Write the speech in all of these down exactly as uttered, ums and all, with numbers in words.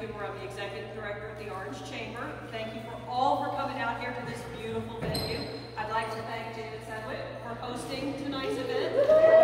Cooper. I'm the Executive Director of the Orange Chamber. Thank you for all for coming out here to this beautiful venue. I'd like to thank Janet Sedwick for hosting tonight's event.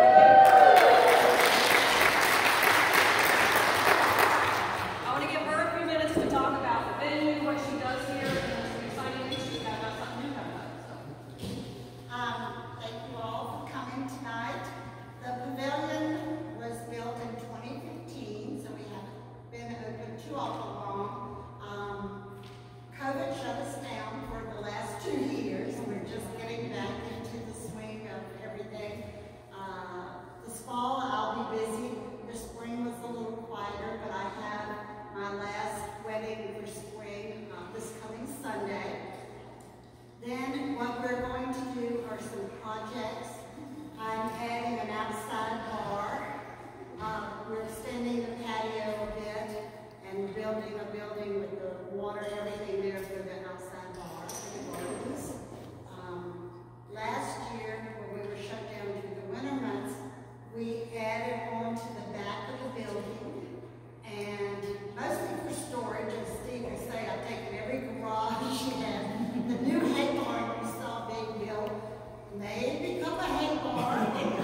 I want to give her a few minutes to talk about the venue, what she does here, and some exciting news she's got about something new coming up. So. Um, thank you all for coming tonight. The pavilion was built in twenty fifteen, so we haven't been open too awful long. Um, COVID shut us down for the last two years, and we're just getting back into the swing of everything. Uh, this fall I'll be busy. This spring was a little quieter, but I have my last wedding for spring uh, this coming Sunday. Then what we're going to do are some projects. I'm adding an outside bar. Uh, we're extending the patio a bit and building a building with the water, everything there for the outside bar and gardens. Um, last year, when we were shut down through the winter months, we added on to the back of the building, and mostly for storage. As Steve can say, I've taken every garage and the new hay barn we saw being built may become a hay barn.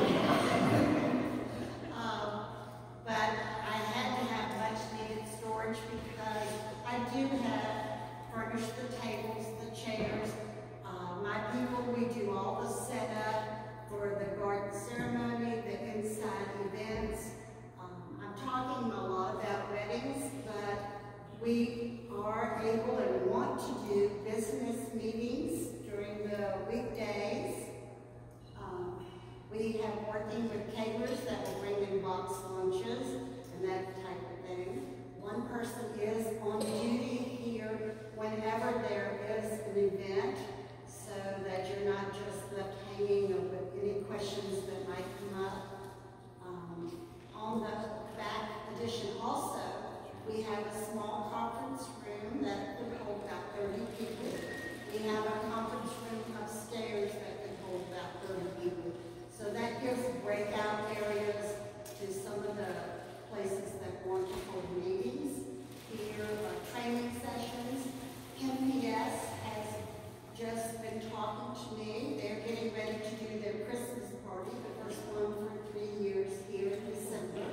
um, but I had to have much needed storage because I do have furnished the tables, the chairs. Uh, my people, we do all the setup for the garden ceremony, the inside events. Um, I'm talking a lot about weddings, but we are able and want to do business meetings during the weekdays. Um, we have working with caterers that will bring in box lunches and that type of thing. One person is on duty here whenever there is an event, so that you're not just left hanging with any questions that might come up. Um, on the back addition also, we have a small conference room that could hold about thirty people. We have a conference room upstairs that could hold about thirty people. So that gives breakout areas to some of the places that want to hold meetings. Here are training sessions. M P S has just been talking to me. They're getting ready to do their Christmas party, the first one for three years here in December.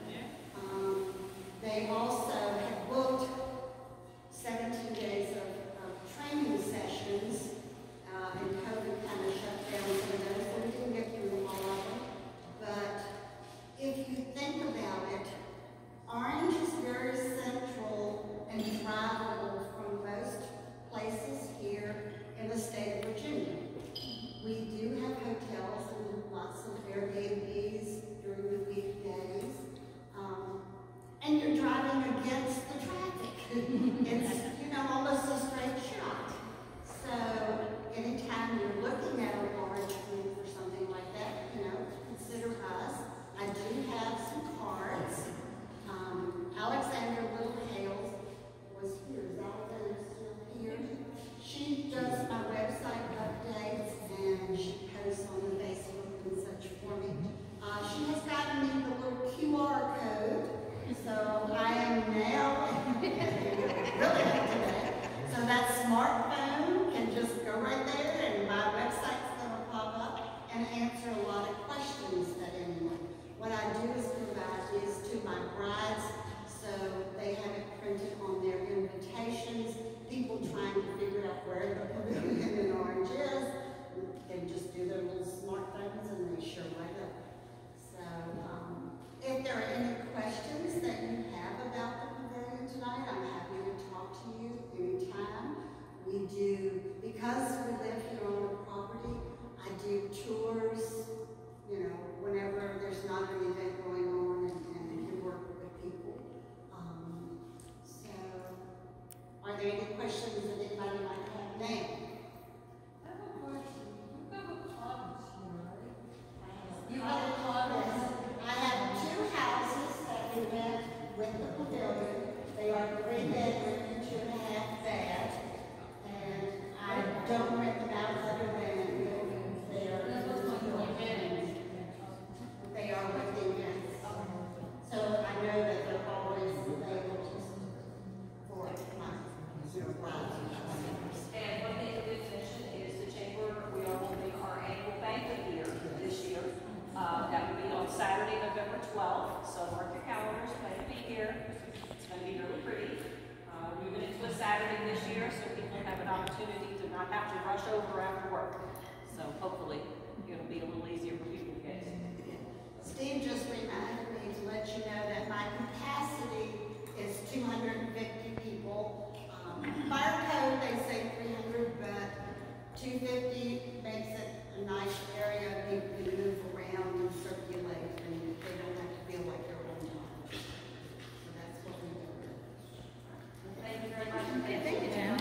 Um, they also have booked seventeen days of, of training sessions, uh, and COVID kind of shut down some of those, so we didn't get through all of them. But if you think about it, Orange is very central and travelable from most places here in the state of Virginia. We do have hotels and lots of Airbnbs during the weekdays. Um, and you're driving against the traffic. It's, you know, almost a straight shot. So anytime you're looking at a large room for something like that, you know, consider us. I do have some cards. Um, Alexandra Little Hales was here. Is Alexandra still here? She does my website updates and she posts on the Facebook and such for me. Uh, she has gotten me the little Q R code, so I am now really up to date. So that smartphone can just go right there and my website's going to pop up and answer a lot of questions that anyone. What I do is provide is to my brides, so they have it printed on their invitations. People trying to figure out where the pavilion in Orange is, they just do their little smartphones and they show right up. So, um, if there are any questions that you have about the pavilion tonight, I'm happy to talk to you anytime. We do, because we live here on the property, I do tours, you know, whenever there's not an event going on, and, and can work with people. Um, so, are there any questions that anybody might have now? I have a question. You have a cottage here, right? You have a cottage. I have two houses that we rent with the pavilion. They are three bedroom, two and a half bath, and I don't rent them out other than buildings. They are They are within. So I know that they're always available. twelfth, so mark your calendars, plan to be here. It's going to be really pretty. Uh, moving into a Saturday this year, so people have an opportunity to not have to rush over after work. So hopefully it'll be a little easier for people to get to. Steve just reminded me to let you know that my capacity is two hundred fifty people. Um, fire code, they say three hundred, but two fifty makes it a nice area. People can move around and circulate, and they don't have to feel like they're on time. So that's what we do. Thank you very much. Thank you, Janet.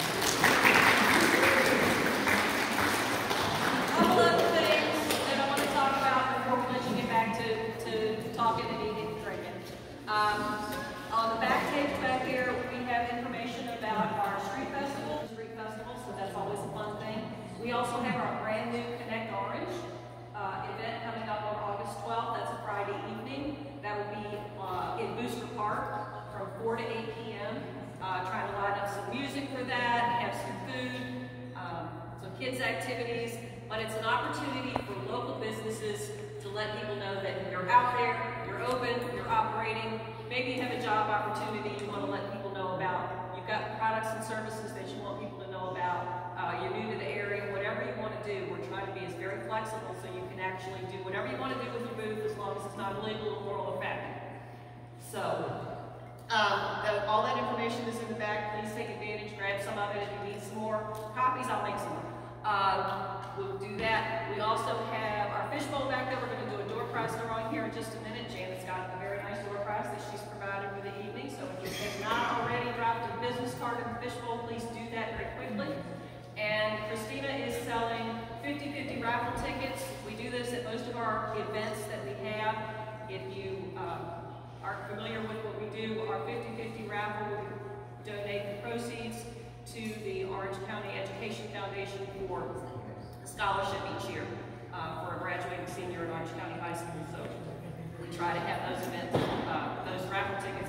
Couple other things that I want to talk about before we let you get back to, to talking and eating and drinking. Um, on the back page back here, we have information about our street festival, street festival, so that's always a fun thing. We also have our brand new Connect Orange uh, event coming up on August twelfth. That's a Friday evening. That will be uh, in Booster Park from four to eight p m Uh, trying to line up some music for that, have some food, um, some kids activities, but it's an opportunity for local businesses to let people know that you're out there, you're open, you're operating. Maybe you have a job opportunity you want to let people know about. You've got products and services that you want people to know about. Uh, you're new to the area, whatever you want to do. We're trying to be as very flexible so you can actually do whatever you want to do with your booth as long as it's not illegal, immoral, or fat. So, Um, the, all that information is in the back. Please take advantage, grab some of it. If you need some more copies, I'll make some more. Uh, we'll do that. We also have our fishbowl back there. We're going to do a door prize drawing here in just a minute. Janet's got a very nice door prize that she's provided for the evening. So if you have not already dropped a business card in the fishbowl, please do that very quickly. And Christina is selling fifty fifty raffle tickets. We do this at most of our events that we have. If you uh, aren't familiar with what we do, our fifty fifty raffle, we donate the proceeds to the Orange County Education Foundation for a scholarship each year uh, for a graduating senior at Orange County High School. So we try to have those events, uh, those raffle tickets